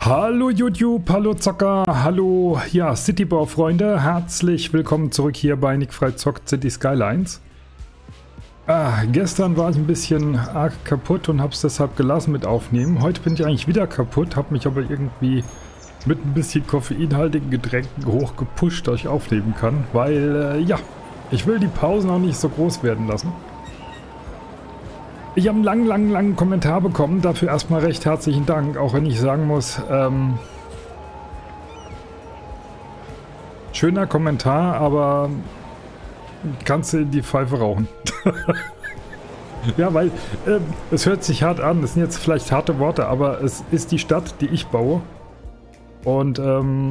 Hallo YouTube, hallo Zocker, hallo ja, Citybau-Freunde, herzlich willkommen zurück hier bei Nick Frei zockt City Skylines. Gestern war ich ein bisschen arg kaputt und habe es deshalb gelassen mit aufnehmen. Heute bin ich eigentlich wieder kaputt, habe mich aber irgendwie mit ein bisschen koffeinhaltigen Getränken hochgepusht, dass ich aufnehmen kann, weil ja, ich will die Pausen auch nicht so groß werden lassen. Ich habe einen langen Kommentar bekommen, dafür erstmal recht herzlichen Dank, auch wenn ich sagen muss, schöner Kommentar, aber kannst du in die Pfeife rauchen. Ja, weil es hört sich hart an, das sind jetzt vielleicht harte Worte, aber es ist die Stadt, die ich baue und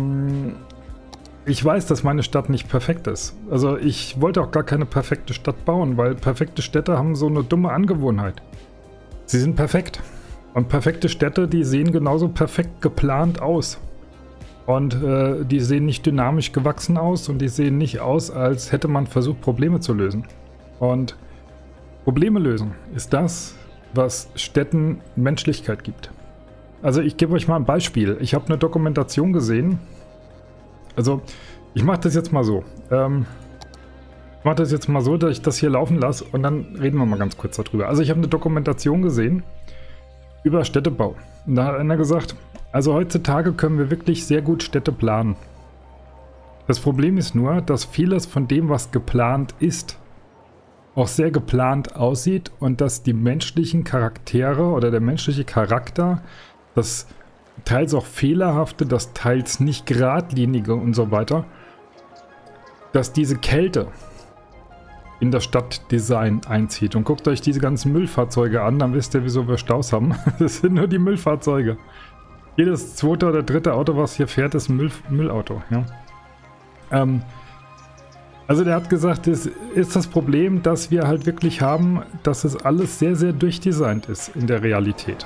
ich weiß, dass meine Stadt nicht perfekt ist. Also ich wollte auch gar keine perfekte Stadt bauen, weil perfekte Städte haben so eine dumme Angewohnheit. Sie sind perfekt. Und perfekte Städte, die sehen genauso perfekt geplant aus. Und die sehen nicht dynamisch gewachsen aus und die sehen nicht aus, als hätte man versucht, Probleme zu lösen. Und Probleme lösen ist das, was Städten Menschlichkeit gibt. Also ich gebe euch mal ein Beispiel. Ich habe eine Dokumentation gesehen. Also, ich mache das jetzt mal so. Dass ich das hier laufen lasse und dann reden wir mal ganz kurz darüber. Also, ich habe eine Dokumentation gesehen über Städtebau. Und da hat einer gesagt, also heutzutage können wir wirklich sehr gut Städte planen. Das Problem ist nur, dass vieles von dem, was geplant ist, auch sehr geplant aussieht und dass die menschlichen Charaktere oder der menschliche Charakter, das teils auch fehlerhafte, das teils nicht geradlinige und so weiter, dass diese Kälte in das Stadtdesign einzieht. Und guckt euch diese ganzen Müllfahrzeuge an, dann wisst ihr, wieso wir Staus haben. Das sind nur die Müllfahrzeuge. Jedes zweite oder dritte Auto, was hier fährt, ist ein Müllauto. Ja? Also der hat gesagt, es ist das Problem, dass wir halt wirklich haben, dass es alles sehr durchdesignt ist in der Realität.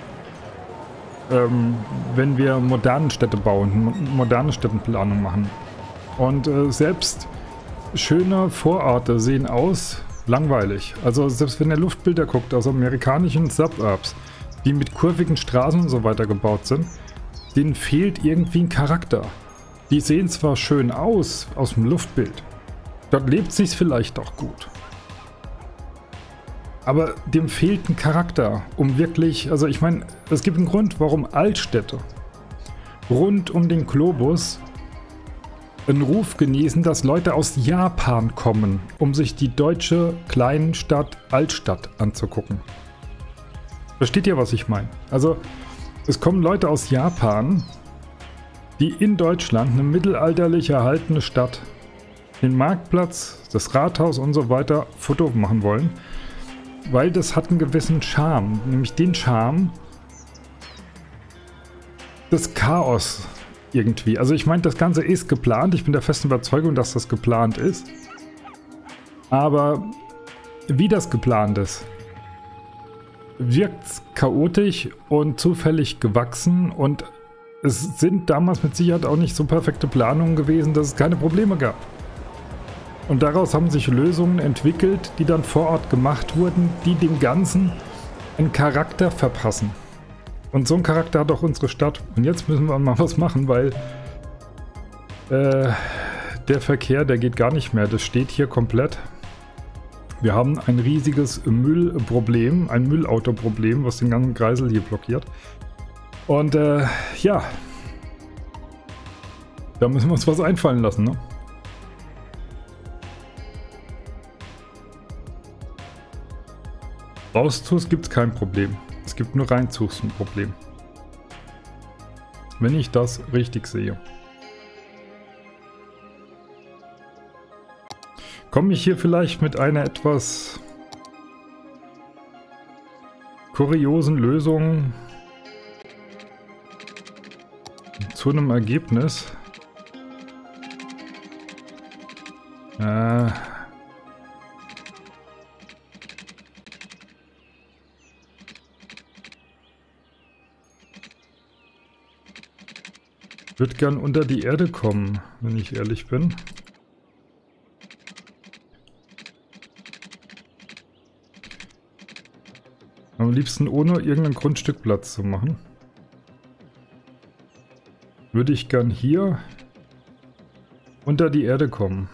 Wenn wir moderne Städte bauen, moderne Städtenplanung machen. Und selbst schöne Vororte sehen aus langweilig. Also selbst wenn ihr Luftbilder guckt aus amerikanischen Suburbs, die mit kurvigen Straßen und so weiter gebaut sind, denen fehlt irgendwie ein Charakter. Die sehen zwar schön aus dem Luftbild, dort lebt sich's vielleicht auch gut. Aber dem fehlt ein Charakter, um wirklich, also ich meine, es gibt einen Grund, warum Altstädte rund um den Globus einen Ruf genießen, dass Leute aus Japan kommen, um sich die deutsche Kleinstadt Altstadt anzugucken. Versteht ihr, was ich meine? Also, es kommen Leute aus Japan, die in Deutschland eine mittelalterlich erhaltene Stadt, den Marktplatz, das Rathaus und so weiter Foto machen wollen. Weil das hat einen gewissen Charme, nämlich den Charme des Chaos irgendwie. Also ich meine, das Ganze ist geplant, ich bin der festen Überzeugung, dass das geplant ist. Aber wie das geplant ist, wirkt chaotisch und zufällig gewachsen und es sind damals mit Sicherheit auch nicht so perfekte Planungen gewesen, dass es keine Probleme gab. Und daraus haben sich Lösungen entwickelt, die dann vor Ort gemacht wurden, die dem Ganzen einen Charakter verpassen. Und so einen Charakter hat auch unsere Stadt. Und jetzt müssen wir mal was machen, weil der Verkehr, der geht gar nicht mehr. Das steht hier komplett. Wir haben ein riesiges Müllproblem, ein Müllautoproblem, was den ganzen Kreisel hier blockiert. Und ja, da müssen wir uns was einfallen lassen, ne? Raustust gibt es kein Problem. Es gibt nur reinzust ein Problem. Wenn ich das richtig sehe. Komme ich hier vielleicht mit einer etwas kuriosen Lösung zu einem Ergebnis? Ich würde gern unter die Erde kommen, wenn ich ehrlich bin. Am liebsten ohne irgendein Grundstück Platz zu machen. würde ich gern hier unter die Erde kommen.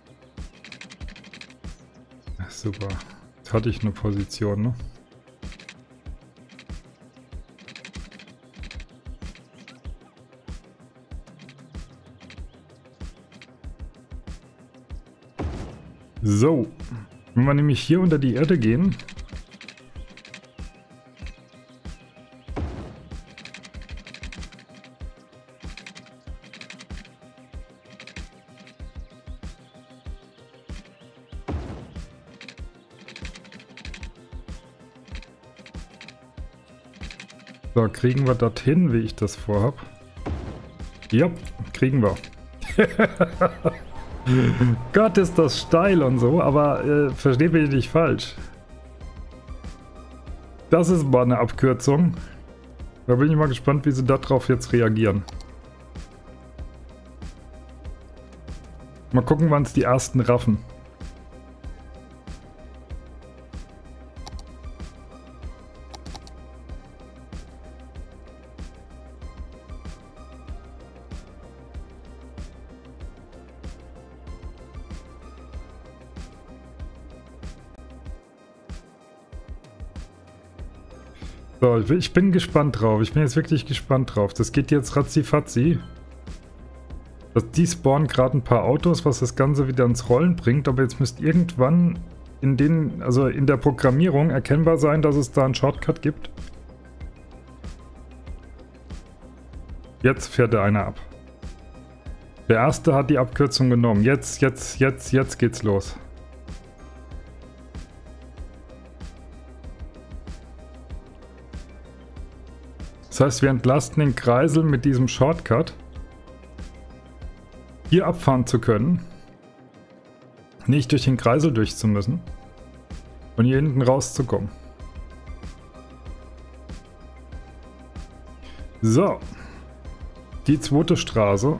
Super. Jetzt hatte ich eine Position, ne? So. Wenn wir nämlich hier unter die Erde gehen. So, kriegen wir das hin, wie ich das vorhab? Ja, kriegen wir. Gott, ist das steil und so, aber versteht mich nicht falsch. Das ist mal eine Abkürzung. Da bin ich mal gespannt, wie sie darauf jetzt reagieren. Mal gucken, wann es die ersten raffen. So, ich bin gespannt drauf. Ich bin jetzt wirklich gespannt drauf. Das geht jetzt ratzifatzi. Die spawnen gerade ein paar Autos, was das Ganze wieder ins Rollen bringt. Aber jetzt müsste irgendwann in der Programmierung erkennbar sein, dass es da einen Shortcut gibt. Jetzt fährt der einer ab. Der erste hat die Abkürzung genommen. Jetzt geht's los. Das heißt, wir entlasten den Kreisel mit diesem Shortcut, hier abfahren zu können, nicht durch den Kreisel durch zu müssen und hier hinten rauszukommen. So, die zweite Straße.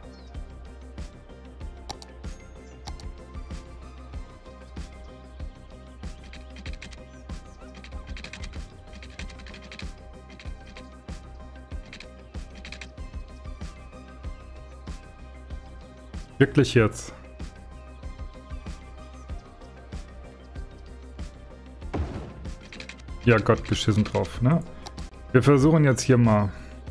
Wirklich jetzt. Ja Gott, geschissen drauf, ne? Wir versuchen jetzt hier mal.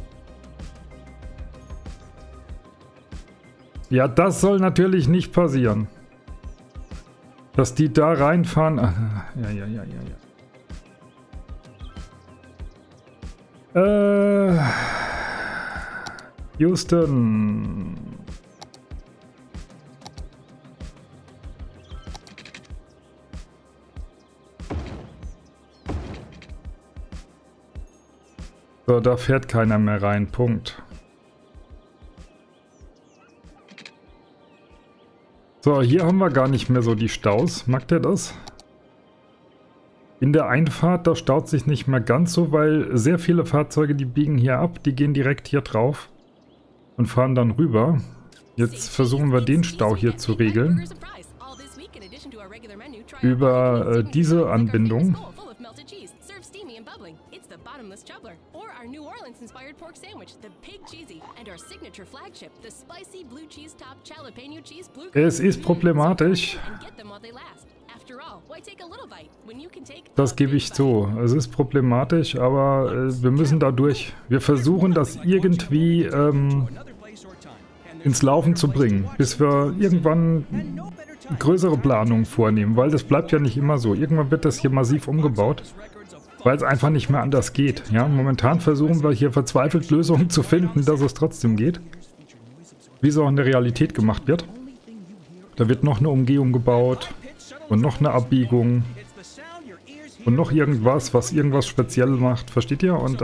Ja, das soll natürlich nicht passieren. Dass die da reinfahren. Ja. Houston. So, da fährt keiner mehr rein. Punkt. So, hier haben wir gar nicht mehr so die Staus. Mag der das? In der Einfahrt, da staut sich nicht mehr ganz so, weil sehr viele Fahrzeuge, die biegen hier ab, die gehen direkt hier drauf und fahren dann rüber. Jetzt versuchen wir den Stau hier zu regeln. Über diese Anbindung. Es ist problematisch. Das gebe ich zu. Es ist problematisch, aber wir müssen da durch. Wir versuchen das irgendwie ins Laufen zu bringen, bis wir irgendwann größere Planungen vornehmen, weil das bleibt ja nicht immer so. Irgendwann wird das hier massiv umgebaut, weil es einfach nicht mehr anders geht. Ja, momentan versuchen wir hier verzweifelt Lösungen zu finden, dass es trotzdem geht. Wie es auch in der Realität gemacht wird. Da wird noch eine Umgehung gebaut und noch eine Abbiegung und noch irgendwas, was irgendwas speziell macht. Versteht ihr? Und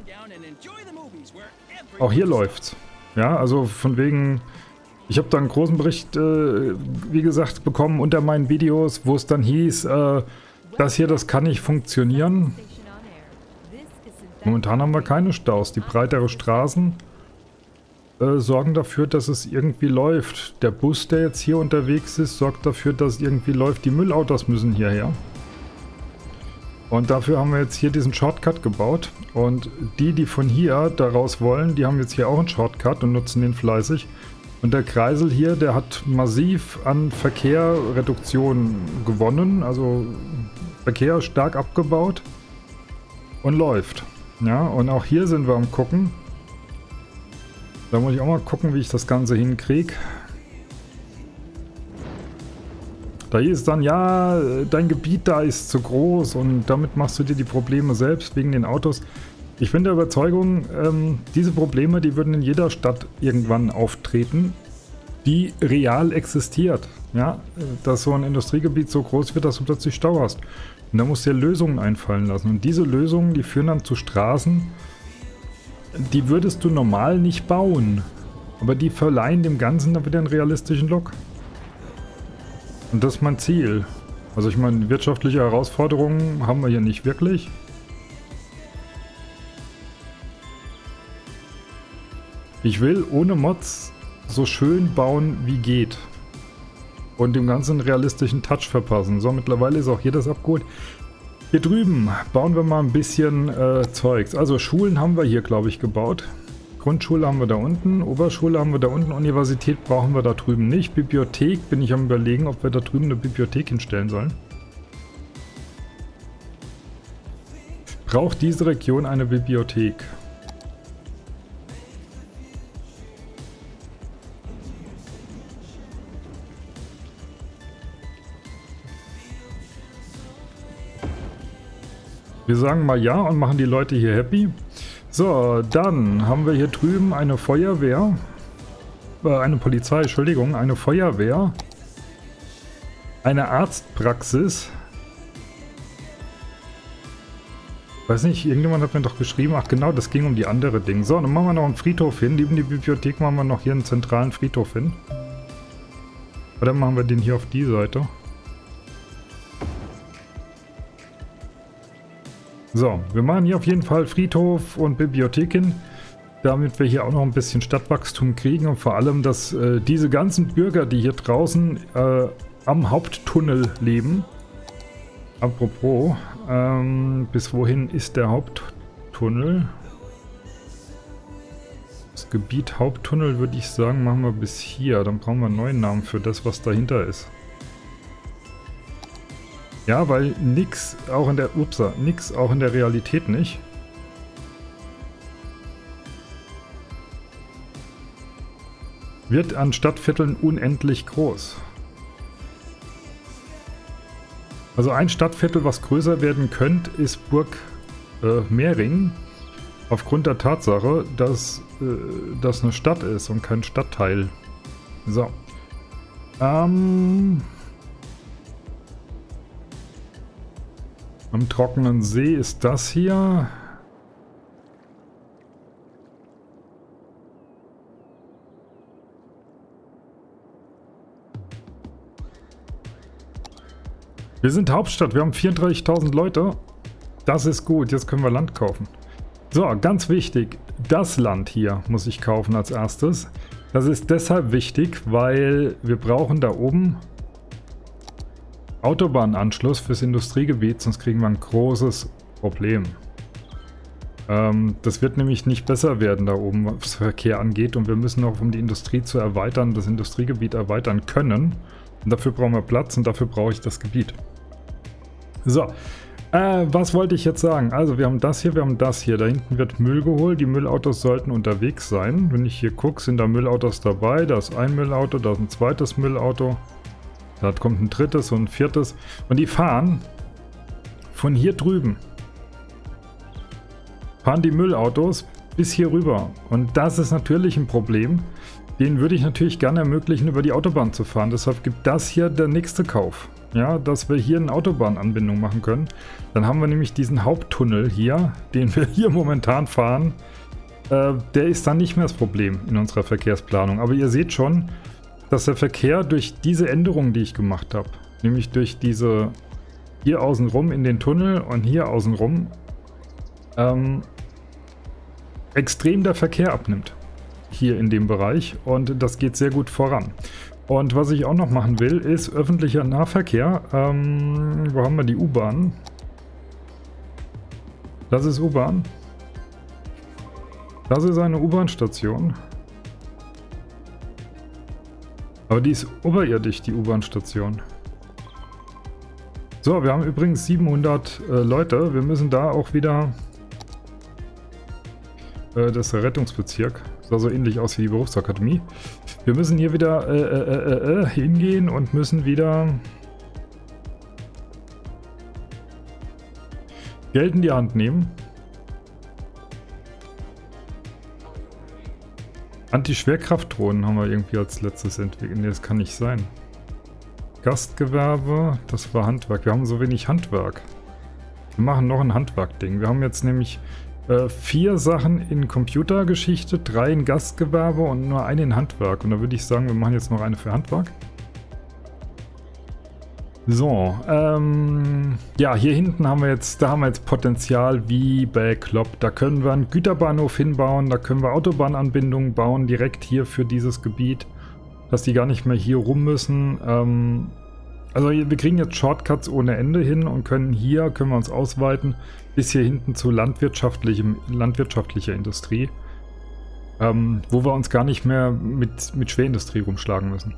auch hier läuft's. Ja, also von wegen, ich habe da einen großen Bericht, wie gesagt, bekommen unter meinen Videos, wo es dann hieß, das hier, das kann nicht funktionieren. Momentan haben wir keine Staus. Die breitere Straßen sorgen dafür, dass es irgendwie läuft. Der Bus, der jetzt hier unterwegs ist, sorgt dafür, dass es irgendwie läuft. Die Müllautos müssen hierher. Und dafür haben wir jetzt hier diesen Shortcut gebaut. Und die von hier daraus wollen, die haben jetzt hier auch einen Shortcut und nutzen den fleißig. Und der Kreisel hier, der hat massiv an Verkehrreduktion gewonnen. Also Verkehr stark abgebaut und läuft. Ja, und auch hier sind wir am gucken. Da muss ich auch mal gucken, wie ich das Ganze hinkriege. Da hieß dann, ja, dein Gebiet da ist zu groß und damit machst du dir die Probleme selbst wegen den Autos. Ich bin der Überzeugung, diese Probleme, die würden in jeder Stadt irgendwann auftreten, die real existiert. Ja, dass so ein Industriegebiet so groß wird, dass du plötzlich Stau hast. Und da musst du dir Lösungen einfallen lassen. Und diese Lösungen, die führen dann zu Straßen, die würdest du normal nicht bauen. Aber die verleihen dem Ganzen dann wieder einen realistischen Look. Und das ist mein Ziel. Also ich meine, wirtschaftliche Herausforderungen haben wir hier nicht wirklich. Ich will ohne Mods so schön bauen wie geht. Und dem Ganzen einen realistischen Touch verpassen. So, mittlerweile ist auch hier das abgeholt. Hier drüben bauen wir mal ein bisschen Zeugs. Also Schulen haben wir hier, glaube ich, gebaut. Grundschule haben wir da unten, Oberschule haben wir da unten, Universität brauchen wir da drüben nicht. Bibliothek bin ich am Überlegen, ob wir da drüben eine Bibliothek hinstellen sollen. Braucht diese Region eine Bibliothek? Wir sagen mal ja und machen die Leute hier happy. So, dann haben wir hier drüben eine Feuerwehr, eine Polizei, Entschuldigung, eine Feuerwehr, eine Arztpraxis. Weiß nicht, irgendjemand hat mir doch geschrieben, ach genau, das ging um die andere Dinge. So, dann machen wir noch einen Friedhof hin, neben die Bibliothek machen wir noch hier einen zentralen Friedhof hin. Oder machen wir den hier auf die Seite. So, wir machen hier auf jeden Fall Friedhof und Bibliothek hin, damit wir hier auch noch ein bisschen Stadtwachstum kriegen und vor allem, dass diese ganzen Bürger, die hier draußen am Haupttunnel leben. Apropos, bis wohin ist der Haupttunnel? Das Gebiet Haupttunnel würde ich sagen, machen wir bis hier. Dann brauchen wir einen neuen Namen für das, was dahinter ist. Ja, weil nix auch in der Realität nicht. Wird an Stadtvierteln unendlich groß. Also ein Stadtviertel, was größer werden könnte, ist Burg Mehring. Aufgrund der Tatsache, dass das eine Stadt ist und kein Stadtteil. So. Am trockenen See ist das hier. Wir sind Hauptstadt, wir haben 34.000 Leute. Das ist gut, jetzt können wir Land kaufen. So, ganz wichtig, das Land hier muss ich kaufen als erstes. Das ist deshalb wichtig, weil wir brauchen da oben Autobahnanschluss fürs Industriegebiet, sonst kriegen wir ein großes Problem. Das wird nämlich nicht besser werden da oben, was Verkehr angeht. Und wir müssen auch, um die Industrie zu erweitern, das Industriegebiet erweitern können. Und dafür brauchen wir Platz und dafür brauche ich das Gebiet. So, was wollte ich jetzt sagen? Also wir haben das hier, wir haben das hier. Da hinten wird Müll geholt. Die Müllautos sollten unterwegs sein. Wenn ich hier gucke, sind da Müllautos dabei. Da ist ein Müllauto, da ist ein zweites Müllauto. Da kommt ein drittes und ein viertes. Und die fahren von hier drüben. Fahren die Müllautos bis hier rüber. Und das ist natürlich ein Problem. Den würde ich natürlich gerne ermöglichen, über die Autobahn zu fahren. Deshalb gibt das hier der nächste Kauf. Ja, dass wir hier eine Autobahnanbindung machen können. Dann haben wir nämlich diesen Haupttunnel hier, den wir hier momentan fahren. Der ist dann nicht mehr das Problem in unserer Verkehrsplanung. Aber ihr seht schon, dass der Verkehr durch diese Änderungen, die ich gemacht habe, nämlich durch diese hier außenrum in den Tunnel und hier außenrum, extrem der Verkehr abnimmt. Hier in dem Bereich und das geht sehr gut voran. Und was ich auch noch machen will, ist öffentlicher Nahverkehr. Wo haben wir die U-Bahn? Das ist U-Bahn. Das ist eine U-Bahn-Station. Aber die ist oberirdisch, die U-Bahn-Station. So, wir haben übrigens 700 Leute. Wir müssen da auch wieder... das ist der Rettungsbezirk. Sah so ähnlich aus wie die Berufsakademie. Wir müssen hier wieder hingehen und müssen wieder... Geld in die Hand nehmen. Anti-Schwerkraftdrohnen haben wir irgendwie als letztes entwickelt. Ne, das kann nicht sein. Gastgewerbe, das war Handwerk. Wir haben so wenig Handwerk. Wir machen noch ein Handwerk-Ding. Wir haben jetzt nämlich 4 Sachen in Computergeschichte, 3 in Gastgewerbe und nur eine in Handwerk. Und da würde ich sagen, wir machen jetzt noch eine für Handwerk. So, ja, hier hinten haben wir jetzt, da haben wir jetzt Potenzial wie bei Klopp. Da können wir einen Güterbahnhof hinbauen, da können wir Autobahnanbindungen bauen, direkt hier für dieses Gebiet, dass die gar nicht mehr hier rum müssen. Also wir kriegen jetzt Shortcuts ohne Ende hin und können wir uns ausweiten bis hier hinten zu landwirtschaftlicher Industrie, wo wir uns gar nicht mehr mit Schwerindustrie rumschlagen müssen.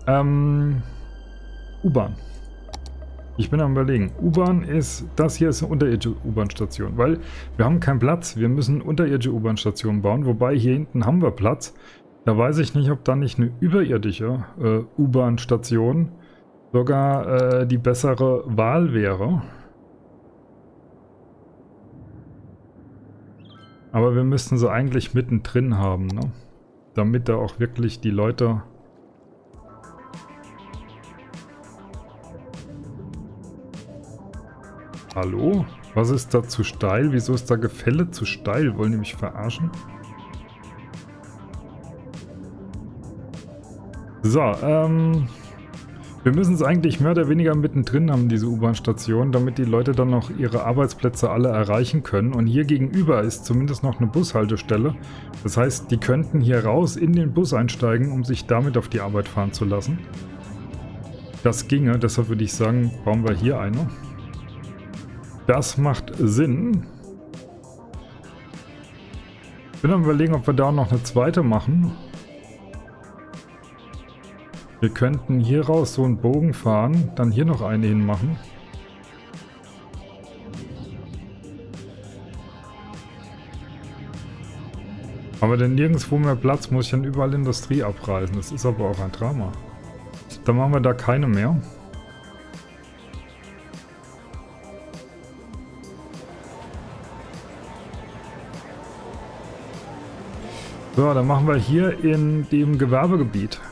U-Bahn. Ich bin am Überlegen. U-Bahn ist, das hier ist eine unterirdische U-Bahn-Station, weil wir haben keinen Platz. Wir müssen unterirdische U-Bahn-Stationen bauen, wobei hier hinten haben wir Platz. Da weiß ich nicht, ob da nicht eine überirdische U-Bahn-Station sogar die bessere Wahl wäre. Aber wir müssten sie eigentlich mittendrin haben, ne? Damit da auch wirklich die Leute... Hallo? Was ist da zu steil? Wieso ist da Gefälle zu steil? Wollen die mich verarschen? So, wir müssen es eigentlich mehr oder weniger mittendrin haben, diese U-Bahn-Station, damit die Leute dann noch ihre Arbeitsplätze alle erreichen können. Und hier gegenüber ist zumindest noch eine Bushaltestelle. Das heißt, die könnten hier raus in den Bus einsteigen, um sich damit auf die Arbeit fahren zu lassen. Das ginge, deshalb würde ich sagen, bauen wir hier eine. Das macht Sinn. Ich bin am Überlegen, ob wir da noch eine zweite machen. Wir könnten hier raus so einen Bogen fahren, dann hier noch eine hinmachen. Aber denn nirgendwo mehr Platz, muss ich dann überall Industrie abreißen. Das ist aber auch ein Drama. Dann machen wir da keine mehr. So, dann machen wir hier in dem Gewerbegebiet.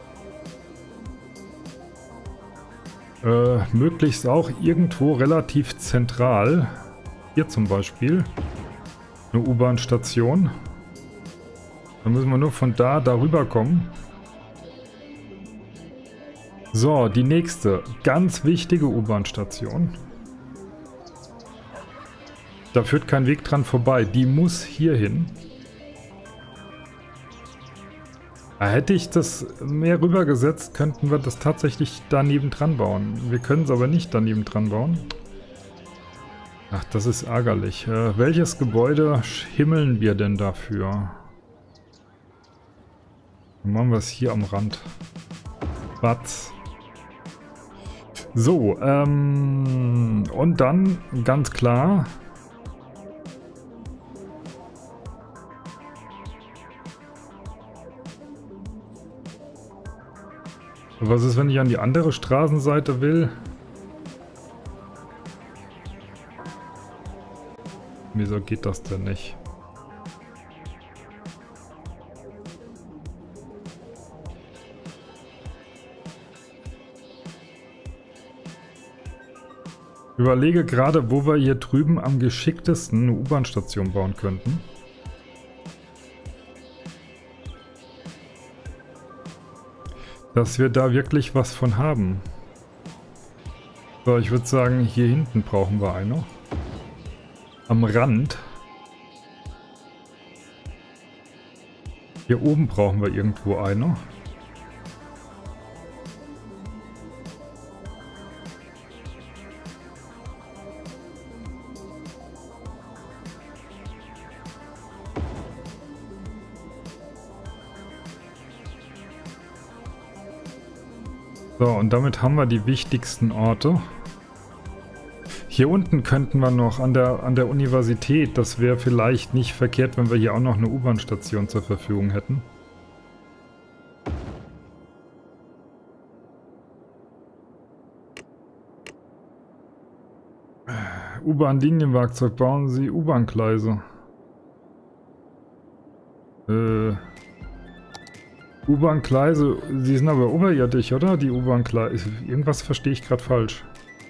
Möglichst auch irgendwo relativ zentral. Hier zum Beispiel. Eine U-Bahn-Station. Dann müssen wir nur von da darüber kommen. So, die nächste. Ganz wichtige U-Bahn-Station. Da führt kein Weg dran vorbei. Die muss hier hin. Hätte ich das mehr rübergesetzt, könnten wir das tatsächlich daneben dran bauen. Wir können es aber nicht daneben dran bauen. Ach, das ist ärgerlich. Welches Gebäude himmeln wir denn dafür? Dann machen wir es hier am Rand. Batz. So, und dann ganz klar... Was ist, wenn ich an die andere Straßenseite will? Wieso geht das denn nicht? Ich überlege gerade, wo wir hier drüben am geschicktesten eine U-Bahn-Station bauen könnten. Dass wir da wirklich was von haben. So, ich würde sagen, hier hinten brauchen wir eine. Am Rand. Hier oben brauchen wir irgendwo eine. So, und damit haben wir die wichtigsten Orte. Hier unten könnten wir noch an der Universität, das wäre vielleicht nicht verkehrt, wenn wir hier auch noch eine U-Bahn-Station zur Verfügung hätten. U-Bahn-Linienwerkzeug, bauen Sie U-Bahn-Gleise. U-Bahn-Gleise, die sind aber oberirdisch, oder? Die U-Bahn-Gleise. Irgendwas verstehe ich gerade falsch.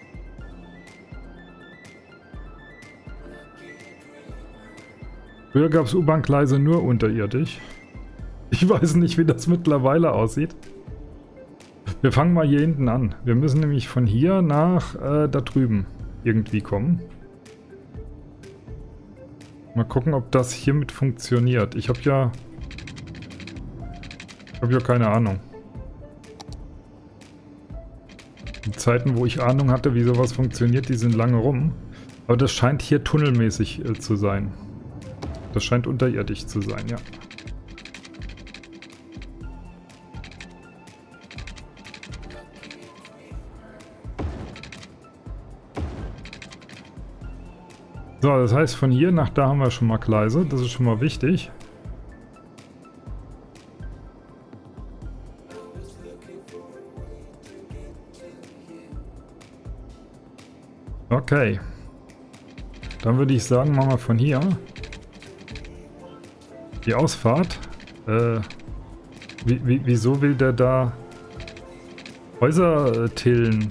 Früher gab es U-Bahn-Gleise nur unterirdisch. Ich weiß nicht, wie das mittlerweile aussieht. Wir fangen mal hier hinten an. Wir müssen nämlich von hier nach da drüben irgendwie kommen. Mal gucken, ob das hiermit funktioniert. Ich habe ja keine Ahnung. Die Zeiten, wo ich Ahnung hatte, wie sowas funktioniert, die sind lange rum. Aber das scheint hier tunnelmäßig zu sein. Das scheint unterirdisch zu sein, ja. So, das heißt, von hier nach da haben wir schon mal Gleise. Das ist schon mal wichtig. Okay. Dann würde ich sagen, machen wir von hier die Ausfahrt. Wieso will der da Häuser tillen?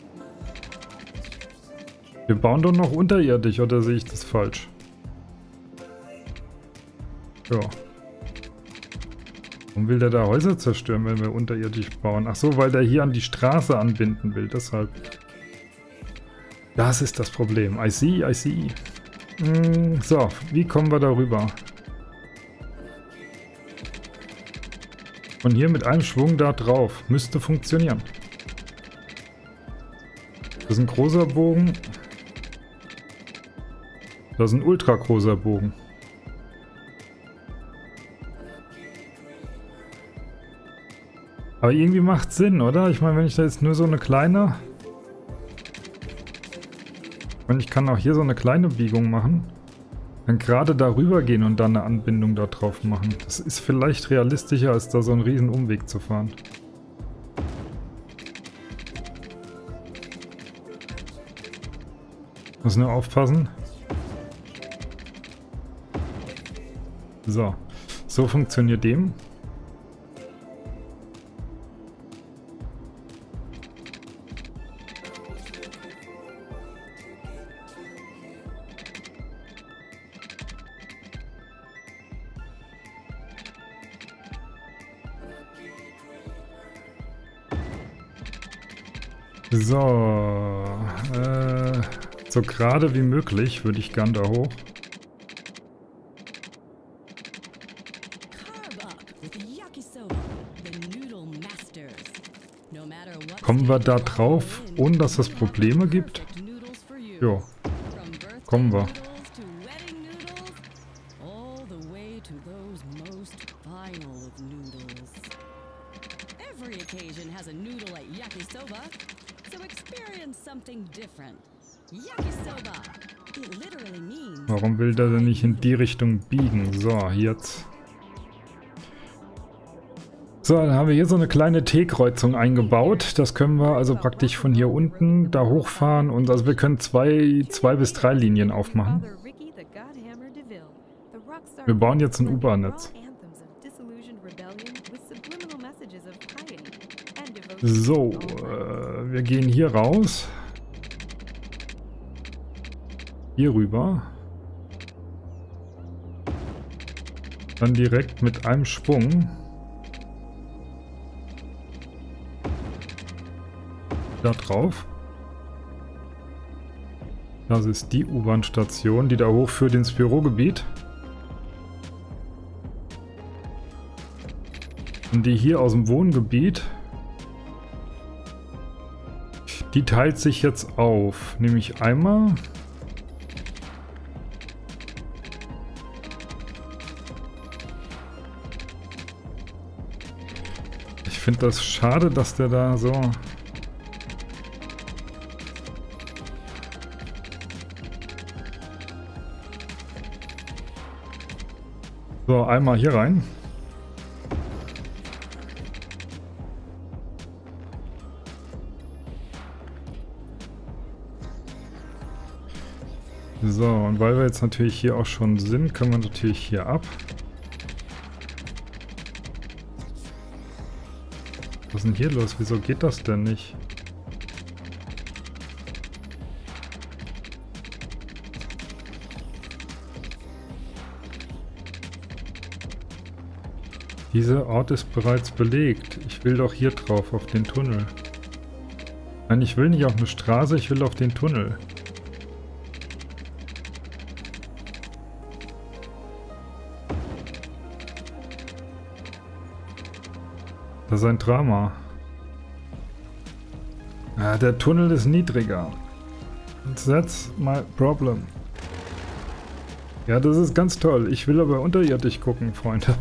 Wir bauen doch noch unterirdisch, oder sehe ich das falsch? Ja. Warum will der da Häuser zerstören, wenn wir unterirdisch bauen? Ach so, weil der hier an die Straße anbinden will, deshalb. Das ist das Problem. I see, I see. So, wie kommen wir darüber? Von hier mit einem Schwung da drauf. Müsste funktionieren. Das ist ein großer Bogen. Das ist ein ultra großer Bogen. Aber irgendwie macht Sinn, oder? Ich meine, wenn ich da jetzt nur so eine kleine... Und ich kann auch hier so eine kleine Biegung machen. Dann gerade darüber gehen und dann eine Anbindung da drauf machen. Das ist vielleicht realistischer, als da so einen riesen Umweg zu fahren. Muss nur aufpassen. So. So funktioniert dem. So, so gerade wie möglich würde ich gern da hoch. Kommen wir da drauf, ohne dass es Probleme gibt? Jo, kommen wir. Warum will der denn nicht in die Richtung biegen? So, jetzt. So, dann haben wir hier so eine kleine T-Kreuzung eingebaut. Das können wir also praktisch von hier unten da hochfahren. Und also wir können zwei bis drei Linien aufmachen. Wir bauen jetzt ein U-Bahn-Netz. So, wir gehen hier raus. Hier rüber. Dann direkt mit einem Schwung. Da drauf. Das ist die U-Bahn-Station, die da hochführt ins Bürogebiet. Und die hier aus dem Wohngebiet, die teilt sich jetzt auf. Nämlich einmal Ich finde das schade, dass der da so... So, einmal hier rein. So, und weil wir jetzt natürlich hier auch schon sind, können wir natürlich hier ab. Was ist denn hier los? Wieso geht das denn nicht? Dieser Ort ist bereits belegt. Ich will doch hier drauf, auf den Tunnel. Nein, ich will nicht auf eine Straße, ich will auf den Tunnel. Das ist ein Drama. Ah, der Tunnel ist niedriger. That's my problem. Ja, das ist ganz toll. Ich will aber unterirdisch gucken, Freunde.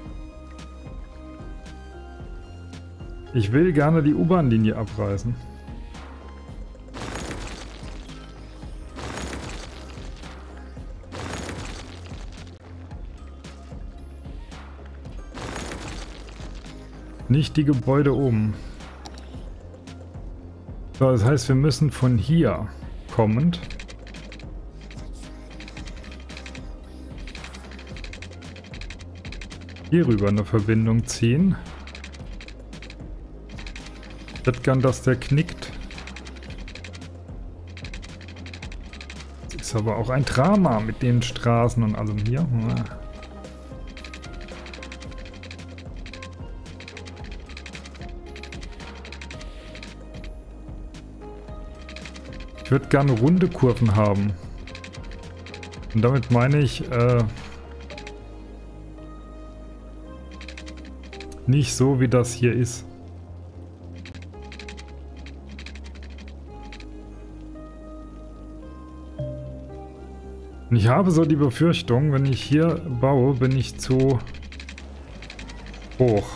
Ich will gerne die U-Bahn-Linie abreißen. Nicht die Gebäude oben. So, das heißt, wir müssen von hier kommend hier rüber eine Verbindung ziehen. Ich hätte gern, dass der knickt. Das ist aber auch ein Drama mit den Straßen und allem hier. Ich würde gerne runde Kurven haben. Und damit meine ich nicht so, wie das hier ist. Und ich habe so die Befürchtung, wenn ich hier baue, bin ich zu hoch.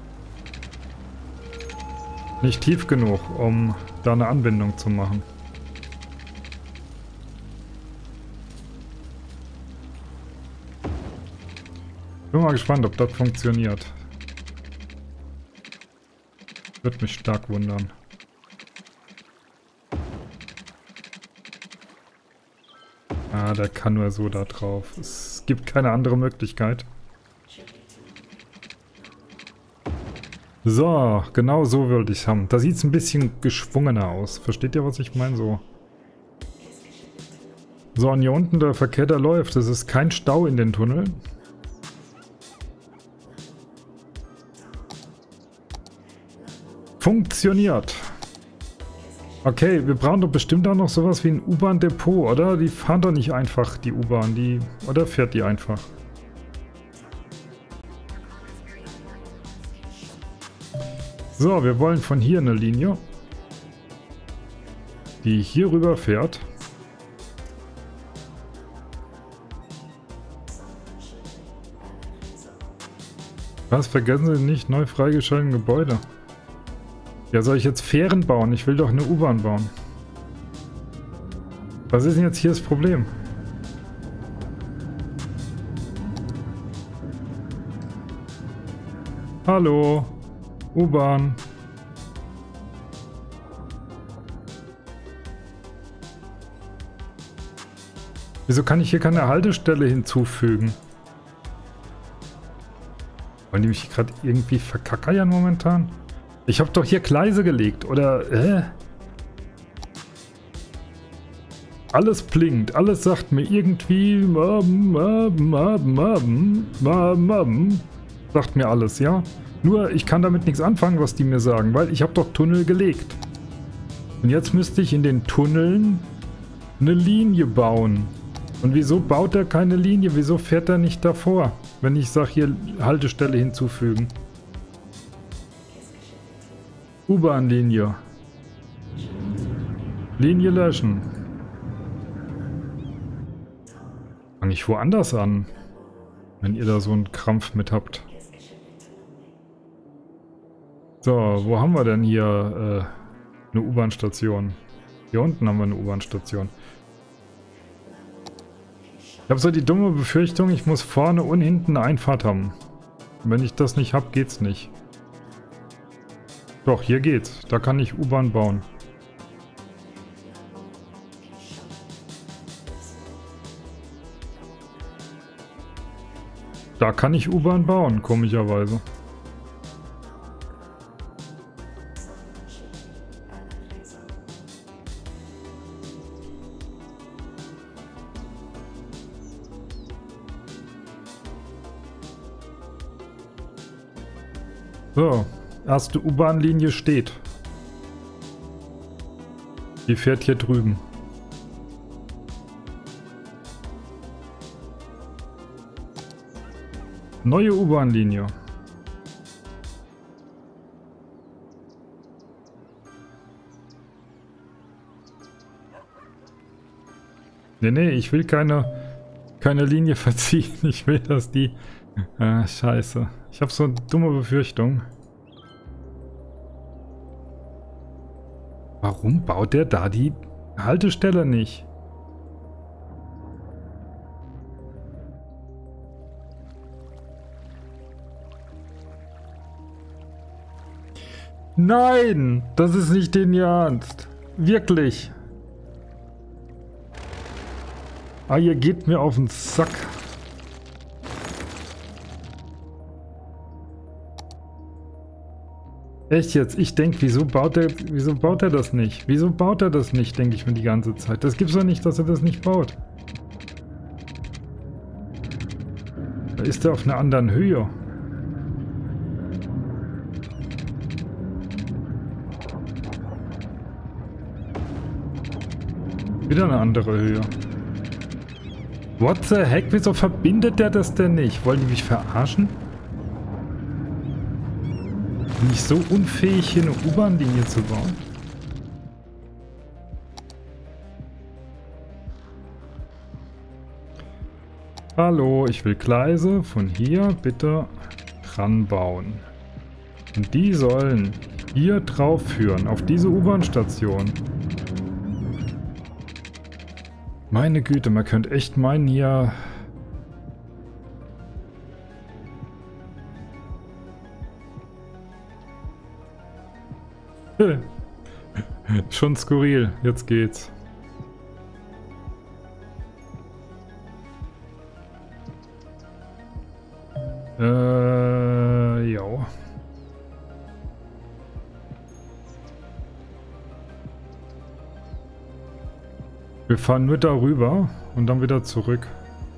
Nicht tief genug, um da eine Anbindung zu machen. Bin mal gespannt, ob das funktioniert. Würde mich stark wundern. Ah, der kann nur so da drauf. Es gibt keine andere Möglichkeit. So, genau so wollte ich es haben. Da sieht es ein bisschen geschwungener aus. Versteht ihr, was ich meine? So. So, und hier unten der Verkehr, der läuft. Es ist kein Stau in den Tunneln. Funktioniert. Okay, wir brauchen doch bestimmt auch noch sowas wie ein U-Bahn-Depot, oder? Die fahren doch nicht einfach, die U-Bahn, die... Oder fährt die einfach? So, wir wollen von hier eine Linie, die hier rüber fährt. Was? Vergessen Sie nicht, neu freigeschaltete Gebäude. Ja, soll ich jetzt Fähren bauen? Ich will doch eine U-Bahn bauen. Was ist denn jetzt hier das Problem? Hallo? U-Bahn. Wieso kann ich hier keine Haltestelle hinzufügen? Wollen die mich gerade irgendwie verkackern momentan? Ich habe doch hier Gleise gelegt, oder? Alles blinkt, alles sagt mir irgendwie... Sagt mir alles, ja? Nur, ich kann damit nichts anfangen, was die mir sagen, weil ich habe doch Tunnel gelegt. Und jetzt müsste ich in den Tunneln eine Linie bauen. Und wieso baut er keine Linie? Wieso fährt er nicht davor, wenn ich sage, hier Haltestelle hinzufügen? U-Bahn-Linie. Linie löschen. Fange ich woanders an, wenn ihr da so einen Krampf mit habt. So, wo haben wir denn hier eine U-Bahn-Station? Hier unten haben wir eine U-Bahn-Station. Ich habe so die dumme Befürchtung, ich muss vorne und hinten eine Einfahrt haben. Und wenn ich das nicht habe, geht's nicht. Doch, hier geht's. Da kann ich U-Bahn bauen. Da kann ich U-Bahn bauen, komischerweise. So, erste U-Bahn-Linie steht. Die fährt hier drüben. Neue U-Bahn-Linie. Nee, ich will keine Linie verziehen. Ich will, dass die... scheiße. Ich habe so eine dumme Befürchtung. Warum baut der da die Haltestelle nicht? Nein, das ist nicht den Ernst. Wirklich. Ah, ihr geht mir auf den Sack. Echt jetzt? Ich denke, wieso baut er das nicht? Wieso baut er das nicht, denke ich mir die ganze Zeit. Das gibt's doch nicht, dass er das nicht baut. Da ist er auf einer anderen Höhe. Wieder eine andere Höhe. What the heck? Wieso verbindet der das denn nicht? Wollen die mich verarschen? Bin ich so unfähig, hier eine U-Bahn-Linie zu bauen? Hallo, ich will Gleise von hier bitte ranbauen. Und die sollen hier drauf führen, auf diese U-Bahn-Station. Meine Güte, man könnte echt meinen, hier... Schon skurril, jetzt geht's. Ja. Wir fahren nur darüber und dann wieder zurück.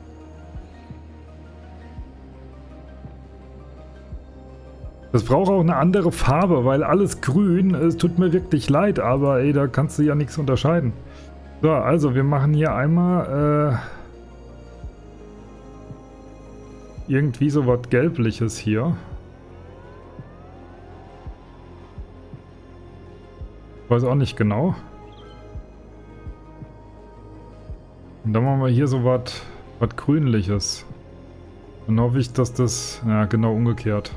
Das braucht auch eine andere Farbe, weil alles grün, es tut mir wirklich leid, aber ey, da kannst du ja nichts unterscheiden. So, also wir machen hier einmal irgendwie so was Gelbliches hier. Weiß auch nicht genau. Und dann machen wir hier so was Grünliches. Dann hoffe ich, dass das... Ja, genau umgekehrt.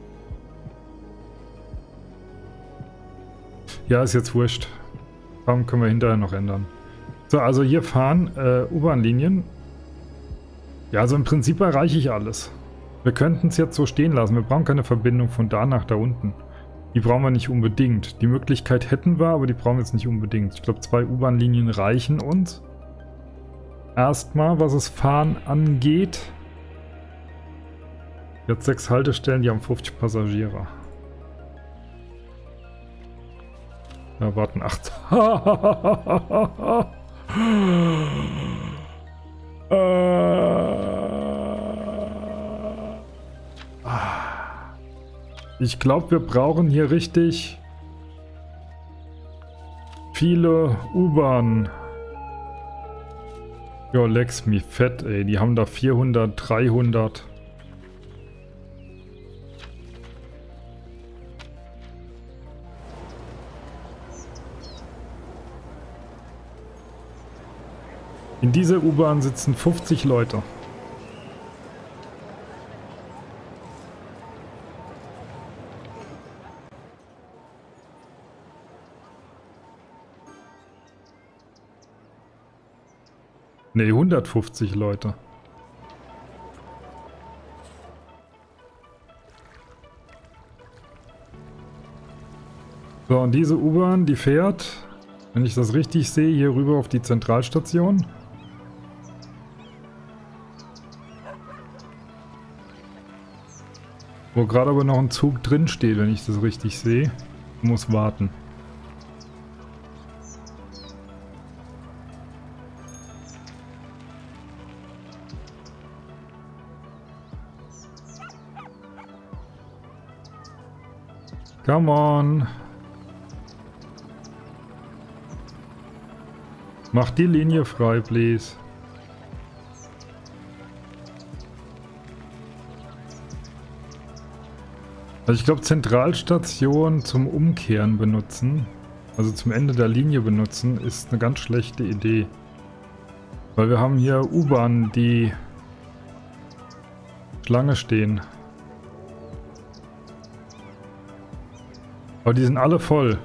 Ja, ist jetzt wurscht. Warum können wir hinterher noch ändern? So, also hier fahren U-Bahn-Linien. Ja, also im Prinzip erreiche ich alles. Wir könnten es jetzt so stehen lassen. Wir brauchen keine Verbindung von da nach da unten. Die brauchen wir nicht unbedingt. Die Möglichkeit hätten wir, aber die brauchen wir jetzt nicht unbedingt. Ich glaube, 2 U-Bahn-Linien reichen uns. Erstmal, was das Fahren angeht. Jetzt 6 Haltestellen, die haben 50 Passagiere. Da warten 8. Ich glaube, wir brauchen hier richtig viele U-Bahn. Jo, Lex me fett, ey. Die haben da 400, 300. In dieser U-Bahn sitzen 50 Leute. Ne, 150 Leute. So, und diese U-Bahn, die fährt, wenn ich das richtig sehe, hier rüber auf die Zentralstation. Wo gerade aber noch ein Zug drin steht, wenn ich das richtig sehe. Ich muss warten. Come on. Mach die Linie frei, please. Also ich glaube, Zentralstation zum Umkehren benutzen, also zum Ende der Linie benutzen, ist eine ganz schlechte Idee. Weil wir haben hier U-Bahnen, die Schlange stehen. Aber die sind alle voll.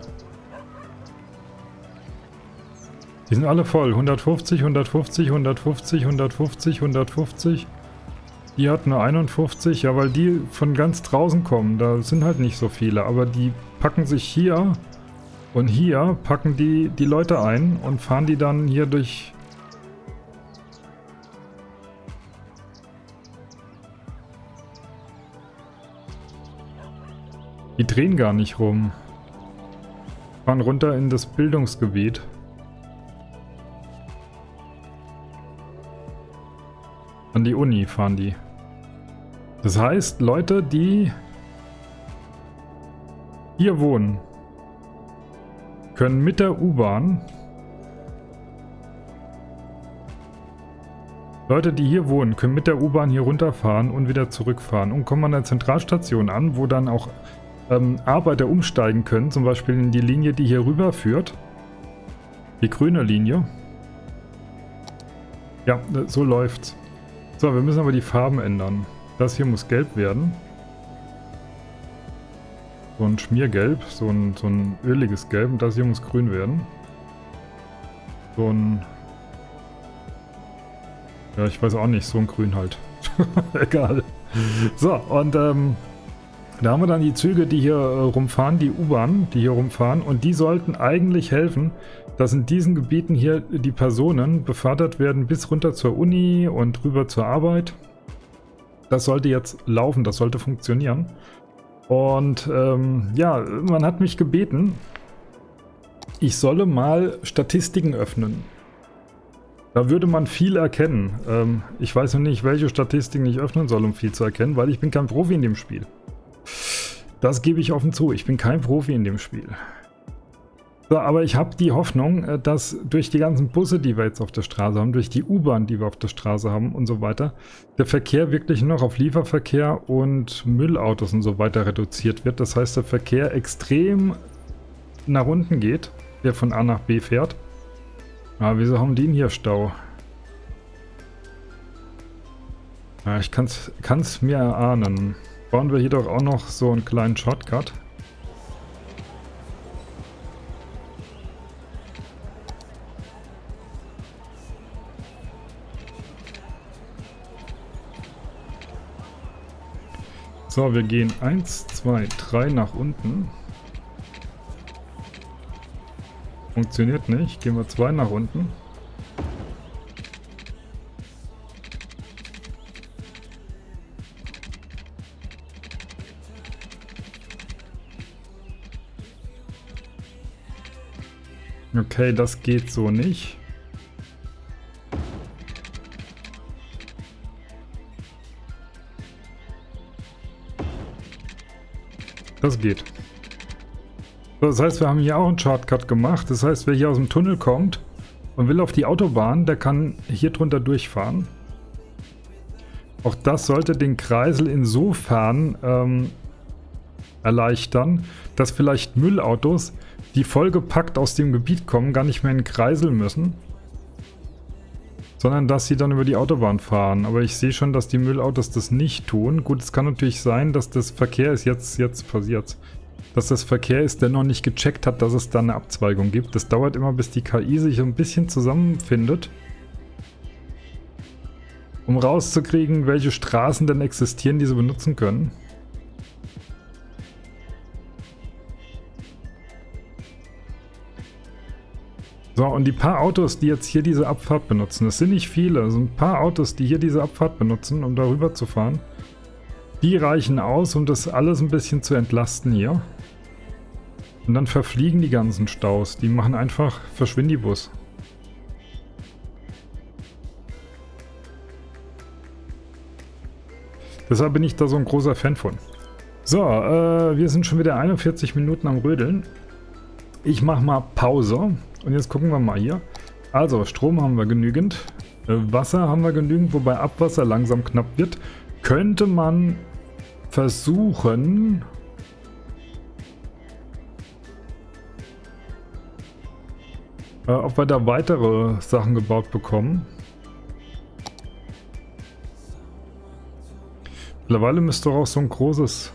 Die sind alle voll. 150, 150, 150, 150, 150. Die hat nur 51, ja, weil die von ganz draußen kommen. Da sind halt nicht so viele, aber die packen sich hier und hier packen die Leute ein und fahren die dann hier durch. Die drehen gar nicht rum. Fahren runter in das Bildungsgebiet. An die Uni fahren die. Das heißt, Leute, die hier wohnen, können mit der U-Bahn, Leute, die hier wohnen, können mit der U-Bahn hier runterfahren und wieder zurückfahren und kommen an der Zentralstation an, wo dann auch Arbeiter umsteigen können, zum Beispiel in die Linie, die hier rüber führt. Die grüne Linie. Ja, so läuft's. So, wir müssen aber die Farben ändern. Das hier muss gelb werden. So ein Schmiergelb, so ein öliges Gelb. Und das hier muss grün werden. So ein... Ja, ich weiß auch nicht, so ein Grün halt. Egal. So, und da haben wir dann die Züge, die hier rumfahren, die U-Bahn, die hier rumfahren. Und die sollten eigentlich helfen, dass in diesen Gebieten hier die Personen befördert werden bis runter zur Uni und rüber zur Arbeit. Das sollte jetzt laufen, das sollte funktionieren. Und ja, man hat mich gebeten, ich solle mal Statistiken öffnen. Da würde man viel erkennen. Ich weiß noch nicht, welche Statistiken ich öffnen soll, um viel zu erkennen, weil ich bin kein Profi in dem Spiel. Das gebe ich offen zu, ich bin kein Profi in dem Spiel. So, aber ich habe die Hoffnung, dass durch die ganzen Busse, die wir jetzt auf der Straße haben, durch die U-Bahn, die wir auf der Straße haben und so weiter, der Verkehr wirklich nur noch auf Lieferverkehr und Müllautos und so weiter reduziert wird. Das heißt, der Verkehr extrem nach unten geht, der von A nach B fährt. Aber wieso haben die denn hier Stau? Ja, ich kann's mir erahnen. Bauen wir hier doch auch noch so einen kleinen Shortcut. So, wir gehen 1, 2, 3 nach unten. Funktioniert nicht. Gehen wir 2 nach unten. Okay, das geht so nicht. Das geht. So, das heißt, wir haben hier auch einen Shortcut gemacht. Das heißt, wer hier aus dem Tunnel kommt und will auf die Autobahn, der kann hier drunter durchfahren. Auch das sollte den Kreisel insofern erleichtern, dass vielleicht Müllautos, die vollgepackt aus dem Gebiet kommen, gar nicht mehr in den Kreisel müssen, sondern dass sie dann über die Autobahn fahren. Aber ich sehe schon, dass die Müllautos das nicht tun. Gut, es kann natürlich sein, dass das Verkehr ist, jetzt passiert, dass das Verkehr ist, der noch nicht gecheckt hat, dass es da eine Abzweigung gibt. Das dauert immer, bis die KI sich ein bisschen zusammenfindet. um rauszukriegen, welche Straßen denn existieren, die sie benutzen können. So, und die paar Autos, die jetzt hier diese Abfahrt benutzen, das sind nicht viele, es sind ein paar Autos, die hier diese Abfahrt benutzen, um darüber zu fahren. Die reichen aus, um das alles ein bisschen zu entlasten hier. Und dann verfliegen die ganzen Staus, die machen einfach Verschwindibus. Deshalb bin ich da so ein großer Fan von. So, wir sind schon wieder 41 Minuten am Rödeln. Ich mache mal Pause. Und jetzt gucken wir mal hier. Also, Strom haben wir genügend. Wasser haben wir genügend, wobei Abwasser langsam knapp wird. Könnte man versuchen... ob wir da weitere Sachen gebaut bekommen. Mittlerweile müsste doch auch so ein großes...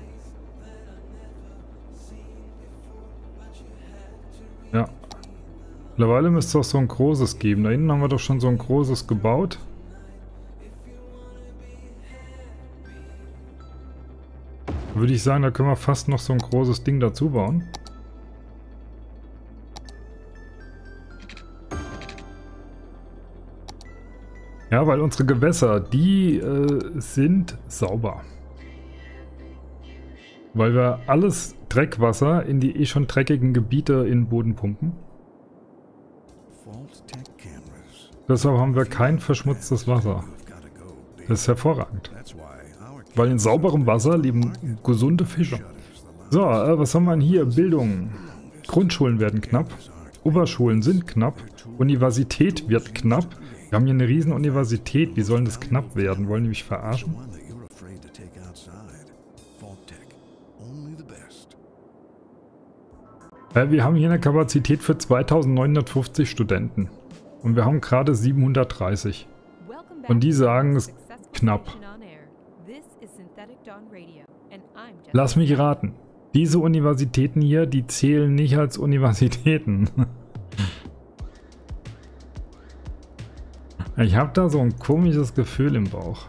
Ja. Mittlerweile müsste es auch so ein großes geben. Da hinten haben wir doch schon so ein großes gebaut. Würde ich sagen, da können wir fast noch so ein großes Ding dazu bauen. Ja, weil unsere Gewässer, die sind sauber. Weil wir alles Dreckwasser in die eh schon dreckigen Gebiete in den Boden pumpen. Deshalb haben wir kein verschmutztes Wasser. Das ist hervorragend. Weil in sauberem Wasser leben gesunde Fische. So, was haben wir denn hier? Bildung. Grundschulen werden knapp. Oberschulen sind knapp. Universität wird knapp. Wir haben hier eine riesen Universität. Wie sollen das knapp werden? Wollen die mich verarschen? Wir haben hier eine Kapazität für 2950 Studenten. Und wir haben gerade 730. Und die sagen, es ist knapp. Lass mich raten. Diese Universitäten hier, die zählen nicht als Universitäten. Ich habe da so ein komisches Gefühl im Bauch.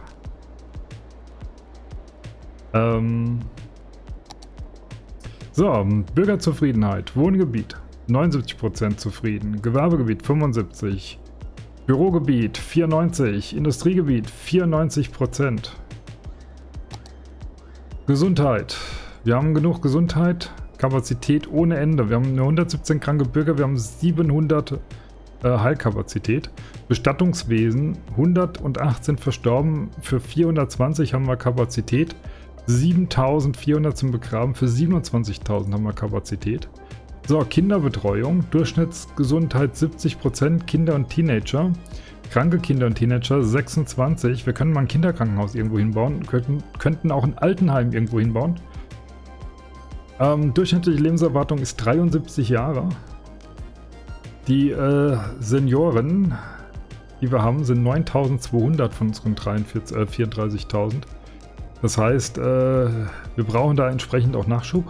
So, Bürgerzufriedenheit, Wohngebiet 79% zufrieden, Gewerbegebiet 75%, Bürogebiet 94%, Industriegebiet 94%. Gesundheit, wir haben genug Gesundheit, Kapazität ohne Ende, wir haben nur 117 kranke Bürger, wir haben 700 Heilkapazität. Bestattungswesen, 118 verstorben, für 420 haben wir Kapazität. 7.400 zum Begraben, für 27.000 haben wir Kapazität. So, Kinderbetreuung, Durchschnittsgesundheit 70%, Kinder und Teenager. Kranke Kinder und Teenager 26. Wir können mal ein Kinderkrankenhaus irgendwo hinbauen, könnten auch ein Altenheim irgendwo hinbauen. Durchschnittliche Lebenserwartung ist 73 Jahre. Die Senioren, die wir haben, sind 9.200 von unseren 34.000. Das heißt, wir brauchen da entsprechend auch Nachschub.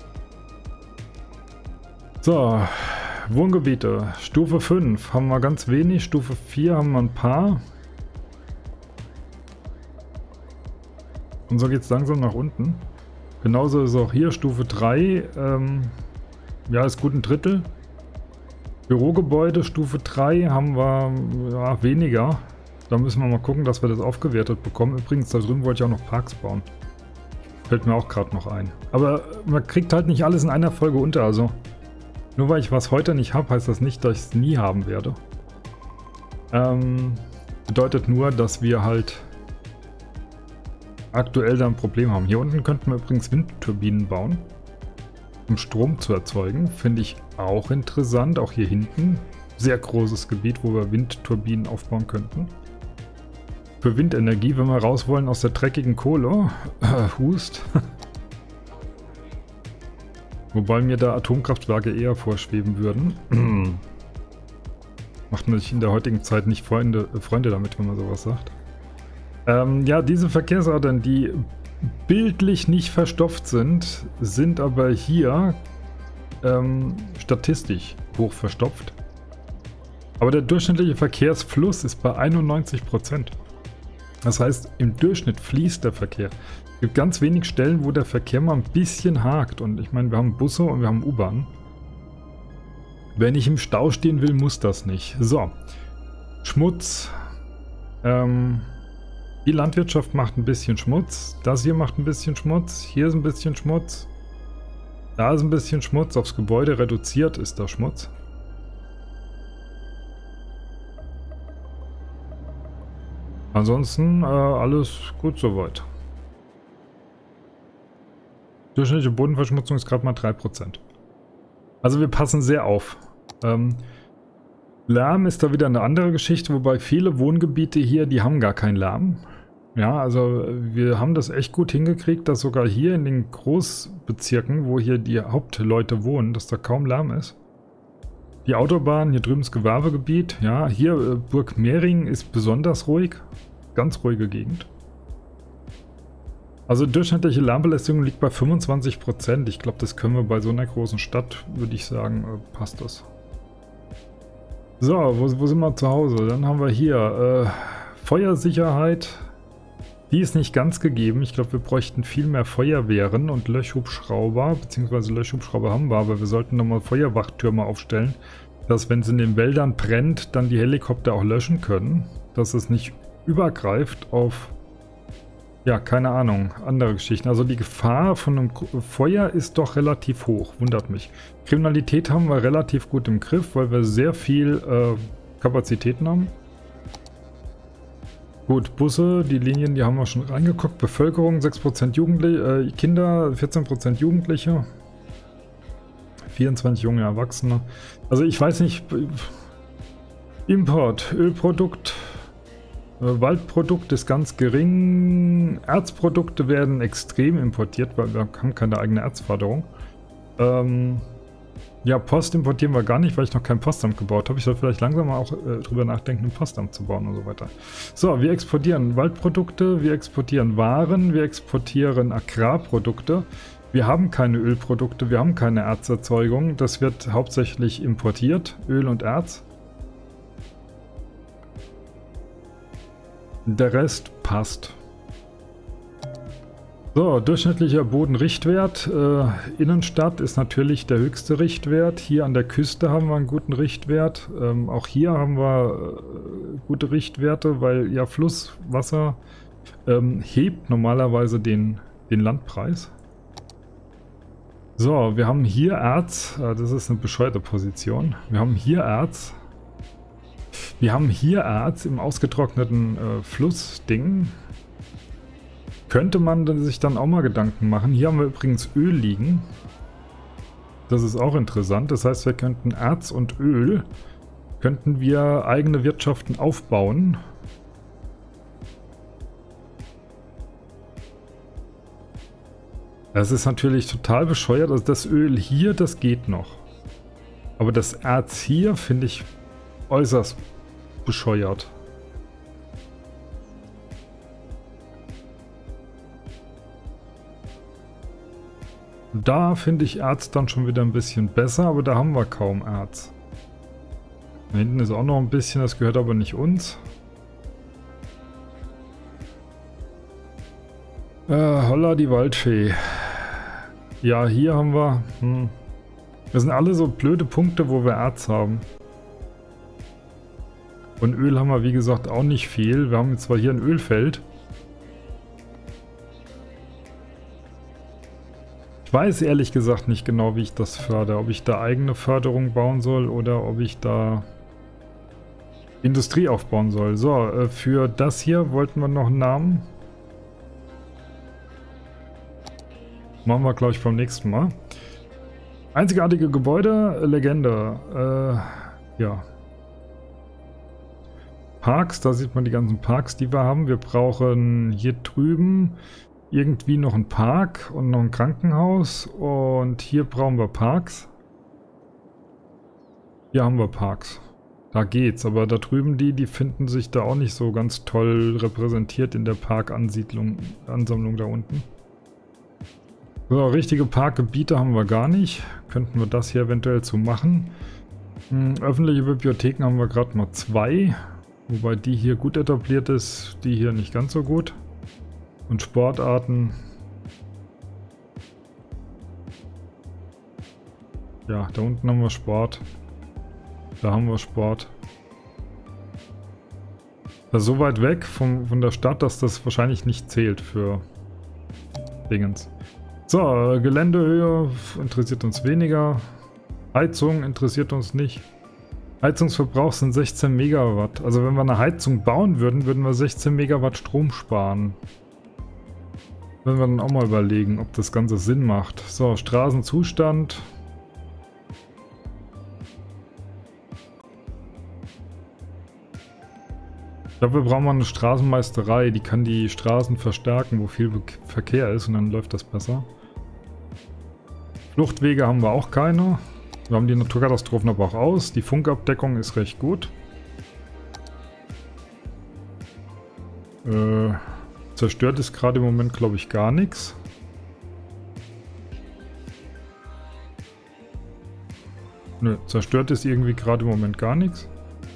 So, Wohngebiete. Stufe 5 haben wir ganz wenig, Stufe 4 haben wir ein paar. Und so geht es langsam nach unten. Genauso ist auch hier Stufe 3, ja, ist gut ein Drittel. Bürogebäude Stufe 3 haben wir ja, weniger. Da müssen wir mal gucken, dass wir das aufgewertet bekommen. Übrigens, da drüben wollte ich auch noch Parks bauen. Fällt mir auch gerade noch ein. Aber man kriegt halt nicht alles in einer Folge unter. Also nur weil ich was heute nicht habe, heißt das nicht, dass ich es nie haben werde. Bedeutet nur, dass wir halt aktuell da ein Problem haben. Hier unten könnten wir übrigens Windturbinen bauen, um Strom zu erzeugen. Finde ich auch interessant. Auch hier hinten. Sehr großes Gebiet, wo wir Windturbinen aufbauen könnten. Für Windenergie, wenn wir raus wollen aus der dreckigen Kohle. Hust. Wobei mir da Atomkraftwerke eher vorschweben würden. Macht man sich in der heutigen Zeit nicht Freunde damit, wenn man sowas sagt. Ja, diese Verkehrsadern, die bildlich nicht verstopft sind, sind aber hier statistisch hoch verstopft. Aber der durchschnittliche Verkehrsfluss ist bei 91%. Das heißt, im Durchschnitt fließt der Verkehr. Es gibt ganz wenig Stellen, wo der Verkehr mal ein bisschen hakt. Und ich meine, wir haben Busse und wir haben U-Bahn. Wenn ich im Stau stehen will, muss das nicht. So, Schmutz. Die Landwirtschaft macht ein bisschen Schmutz. Das hier macht ein bisschen Schmutz. Hier ist ein bisschen Schmutz. Da ist ein bisschen Schmutz. Aufs Gebäude reduziert ist der Schmutz. Ansonsten alles gut soweit. Durchschnittliche Bodenverschmutzung ist gerade mal 3%. Also wir passen sehr auf. Lärm ist da wieder eine andere Geschichte, wobei viele Wohngebiete hier, die haben gar keinen Lärm. Ja, also wir haben das echt gut hingekriegt, dass sogar hier in den Großbezirken, wo hier die Hauptleute wohnen, dass da kaum Lärm ist. Die Autobahn, hier drüben das Gewerbegebiet, ja, hier Burg Mehring ist besonders ruhig, ganz ruhige Gegend. Also durchschnittliche Lärmbelästigung liegt bei 25%. Ich glaube, das können wir bei so einer großen Stadt, würde ich sagen, passt das. So, wo sind wir zu Hause? Dann haben wir hier Feuersicherheit. Die ist nicht ganz gegeben. Ich glaube, wir bräuchten viel mehr Feuerwehren und Löschhubschrauber, beziehungsweise Löschhubschrauber haben wir, aber wir sollten nochmal Feuerwachtürme aufstellen, dass, wenn es in den Wäldern brennt, dann die Helikopter auch löschen können, dass es nicht übergreift auf, ja, keine Ahnung, andere Geschichten. Also die Gefahr von einem Feuer ist doch relativ hoch, wundert mich. Kriminalität haben wir relativ gut im Griff, weil wir sehr viel Kapazitäten haben. Gut, Busse, die Linien, die haben wir schon reingeguckt. Bevölkerung, 6% Jugendliche, Kinder, 14% Jugendliche. 24 junge Erwachsene. Also ich weiß nicht, Import, Ölprodukt, Waldprodukt ist ganz gering. Erzprodukte werden extrem importiert, weil wir haben keine eigene Erzförderung. Ja, Post importieren wir gar nicht, weil ich noch kein Postamt gebaut habe. Ich soll vielleicht langsam mal auch drüber nachdenken, ein Postamt zu bauen und so weiter. So, wir exportieren Waldprodukte, wir exportieren Waren, wir exportieren Agrarprodukte. Wir haben keine Ölprodukte, wir haben keine Erzerzeugung. Das wird hauptsächlich importiert, Öl und Erz. Der Rest passt. So, durchschnittlicher Bodenrichtwert. Innenstadt ist natürlich der höchste Richtwert. Hier an der Küste haben wir einen guten Richtwert. Auch hier haben wir gute Richtwerte, weil ja Flusswasser hebt normalerweise den Landpreis. So, wir haben hier Erz. Das ist eine bescheuerte Position. Wir haben hier Erz. Wir haben hier Erz im ausgetrockneten Flussding. Könnte man sich dann auch mal Gedanken machen. Hier haben wir übrigens Öl liegen. Das ist auch interessant. Das heißt, wir könnten Erz und Öl, könnten wir eigene Wirtschaften aufbauen. Das ist natürlich total bescheuert. Also das Öl hier, das geht noch. Aber das Erz hier finde ich äußerst bescheuert. Da finde ich Erz dann schon wieder ein bisschen besser, aber da haben wir kaum Erz. Da hinten ist auch noch ein bisschen, das gehört aber nicht uns. Holla die Waldfee. Ja, hier haben wir... Das sind alle so blöde Punkte, wo wir Erz haben. Und Öl haben wir, wie gesagt, auch nicht viel. Wir haben jetzt zwar hier ein Ölfeld. Ich weiß ehrlich gesagt nicht genau, wie ich das fördere. Ob ich da eigene Förderung bauen soll oder ob ich da Industrie aufbauen soll. So, für das hier wollten wir noch einen Namen. Machen wir, glaube ich, beim nächsten Mal. Einzigartige Gebäude, Legende. Ja. Parks, da sieht man die ganzen Parks, die wir haben. Wir brauchen hier drüben irgendwie noch einen Park und noch ein Krankenhaus. Und hier brauchen wir Parks. Hier haben wir Parks. Da geht's, aber da drüben die finden sich da auch nicht so ganz toll repräsentiert in der Parkansammlung da unten. So, richtige Parkgebiete haben wir gar nicht. Könnten wir das hier eventuell zu machen. Öffentliche Bibliotheken haben wir gerade mal 2. Wobei die hier gut etabliert ist, die hier nicht ganz so gut. Und Sportarten. Ja, da unten haben wir Sport. Da haben wir Sport. Das ist so weit weg von der Stadt, dass das wahrscheinlich nicht zählt für Dingens. So, Geländehöhe interessiert uns weniger. Heizung interessiert uns nicht. Heizungsverbrauch sind 16 Megawatt. Also wenn wir eine Heizung bauen würden, würden wir 16 Megawatt Strom sparen. Wenn wir dann auch mal überlegen, ob das Ganze Sinn macht. So, Straßenzustand. Ich glaube, wir brauchen mal eine Straßenmeisterei, die kann die Straßen verstärken, wo viel Verkehr ist, und dann läuft das besser. Fluchtwege haben wir auch keine. Wir haben die Naturkatastrophen aber auch aus. Die Funkabdeckung ist recht gut. Zerstört ist gerade im Moment, glaube ich, gar nichts. Nö, zerstört ist irgendwie gerade im Moment gar nichts.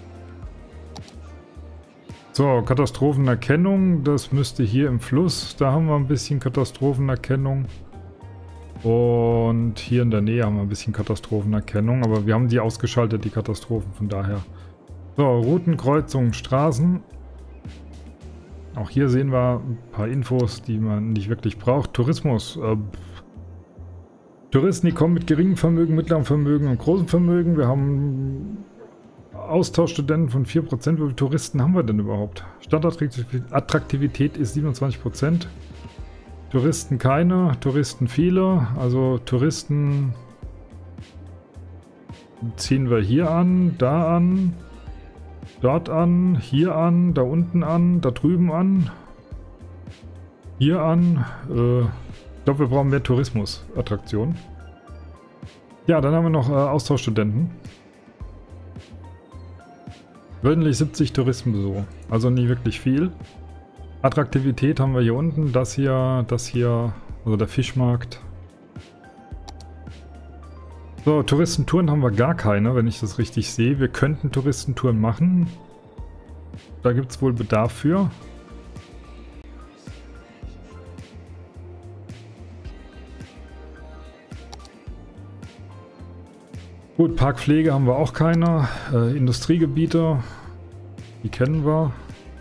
So, Katastrophenerkennung, das müsste hier im Fluss, da haben wir ein bisschen Katastrophenerkennung. Und hier in der Nähe haben wir ein bisschen Katastrophenerkennung, aber wir haben die ausgeschaltet, die Katastrophen, von daher. So, Routenkreuzungen, Straßen. Auch hier sehen wir ein paar Infos, die man nicht wirklich braucht. Tourismus. Touristen, die kommen mit geringem Vermögen, mittlerem Vermögen und großem Vermögen. Wir haben Austauschstudenten von 4%. Wie viele Touristen haben wir denn überhaupt? Stadtattraktivität ist 27%. Touristen keine, Touristen viele. Also Touristen ziehen wir hier an, da an, dort an, hier an, da unten an, da drüben an, hier an. Ich glaube, wir brauchen mehr Tourismusattraktionen. Ja, dann haben wir noch Austauschstudenten. Wöchentlich 70 Touristenbesuche, also nicht wirklich viel. Attraktivität haben wir hier unten, das hier, also der Fischmarkt. So, Touristentouren haben wir gar keine, wenn ich das richtig sehe. Wir könnten Touristentouren machen. Da gibt es wohl Bedarf für. Gut, Parkpflege haben wir auch keine. Industriegebiete, die kennen wir.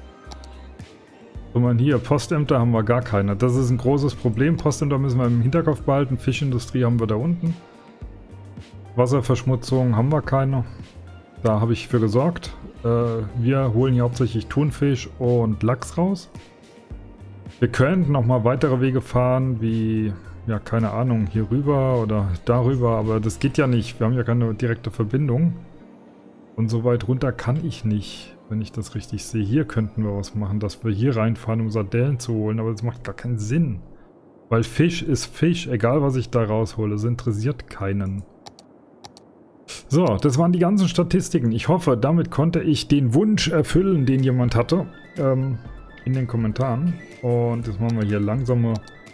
So, man hier, Postämter haben wir gar keine. Das ist ein großes Problem. Postämter müssen wir im Hinterkopf behalten. Fischindustrie haben wir da unten. Wasserverschmutzung haben wir keine. Da habe ich für gesorgt. Wir holen hier hauptsächlich Thunfisch und Lachs raus. Wir könnten nochmal weitere Wege fahren, wie, ja, keine Ahnung, hier rüber oder darüber, aber das geht ja nicht. Wir haben ja keine direkte Verbindung. Und so weit runter kann ich nicht, wenn ich das richtig sehe. Hier könnten wir was machen, dass wir hier reinfahren, um Sardellen zu holen, aber das macht gar keinen Sinn. Weil Fisch ist Fisch, egal was ich da raushole, es interessiert keinen. So, das waren die ganzen Statistiken. Ich hoffe, damit konnte ich den Wunsch erfüllen, den jemand hatte, in den Kommentaren. Und jetzt machen wir hier langsame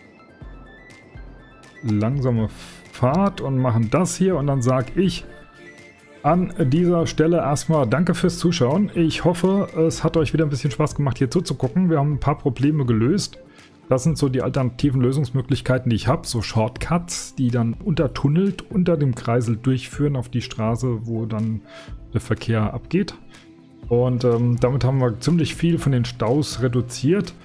Fahrt und machen das hier. Und dann sage ich an dieser Stelle erstmal danke fürs Zuschauen. Ich hoffe, es hat euch wieder ein bisschen Spaß gemacht, hier zuzugucken. Wir haben ein paar Probleme gelöst. Das sind so die alternativen Lösungsmöglichkeiten, die ich habe. So Shortcuts, die dann untertunnelt unter dem Kreisel durchführen auf die Straße, wo dann der Verkehr abgeht. Und damit haben wir ziemlich viel von den Staus reduziert.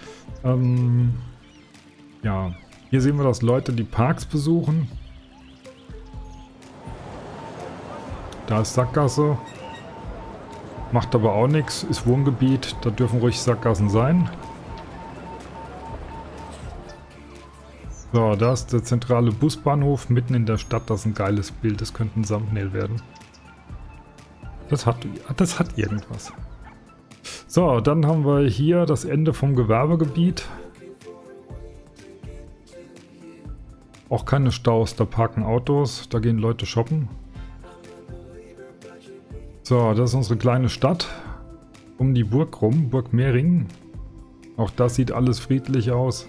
Ja, hier sehen wir, dass Leute die Parks besuchen. Da ist Sackgasse. Macht aber auch nichts. Ist Wohngebiet. Da dürfen ruhig Sackgassen sein. So, da ist der zentrale Busbahnhof mitten in der Stadt. Das ist ein geiles Bild. Das könnte ein Thumbnail werden. Das hat irgendwas. So, dann haben wir hier das Ende vom Gewerbegebiet. Auch keine Staus. Da parken Autos. Da gehen Leute shoppen. So, das ist unsere kleine Stadt. Um die Burg rum. Burg Mehring. Auch das sieht alles friedlich aus.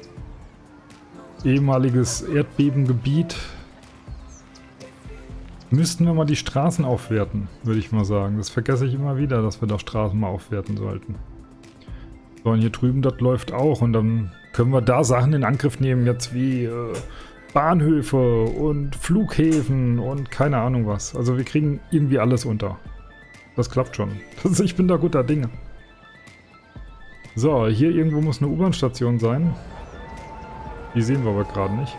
Ehemaliges Erdbebengebiet. müssten wir mal die Straßen aufwerten, würde ich mal sagen. Das vergesse ich immer wieder, dass wir da Straßen mal aufwerten sollten. So, und hier drüben, das läuft auch. Und dann können wir da Sachen in Angriff nehmen, jetzt wie Bahnhöfe und Flughäfen und keine Ahnung was. Also wir kriegen irgendwie alles unter. Das klappt schon. Ich bin da guter Dinge. So, hier irgendwo muss eine U-Bahn-Station sein. Die sehen wir aber gerade nicht.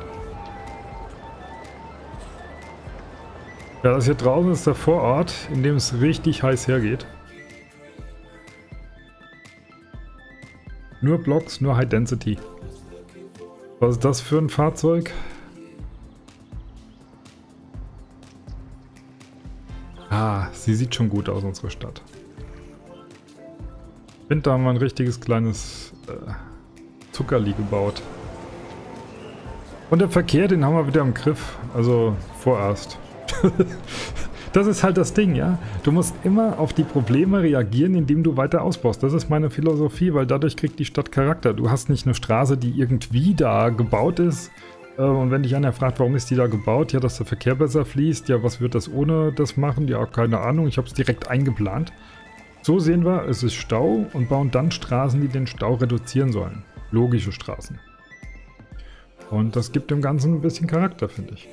Ja, das hier draußen ist der Vorort, in dem es richtig heiß hergeht. Nur Blocks, nur High Density. Was ist das für ein Fahrzeug? Ah, sie sieht schon gut aus, unsere Stadt. Ich finde, da haben wir ein richtiges kleines Zuckerli gebaut. Und der Verkehr, den haben wir wieder im Griff. Also vorerst. Das ist halt das Ding, ja. Du musst immer auf die Probleme reagieren, indem du weiter ausbaust. Das ist meine Philosophie, weil dadurch kriegt die Stadt Charakter. Du hast nicht eine Straße, die irgendwie da gebaut ist. Und wenn dich einer fragt, warum ist die da gebaut? Ja, dass der Verkehr besser fließt. Ja, was wird das ohne das machen? Ja, keine Ahnung. Ich habe es direkt eingeplant. So sehen wir, es ist Stau und bauen dann Straßen, die den Stau reduzieren sollen. Logische Straßen. Und das gibt dem Ganzen ein bisschen Charakter, finde ich.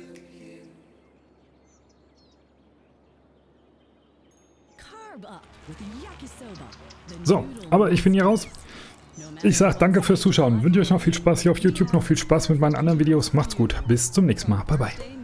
So, aber ich bin hier raus. Ich sage danke fürs Zuschauen. Wünsche euch noch viel Spaß hier auf YouTube, noch viel Spaß mit meinen anderen Videos. Macht's gut. Bis zum nächsten Mal. Bye, bye.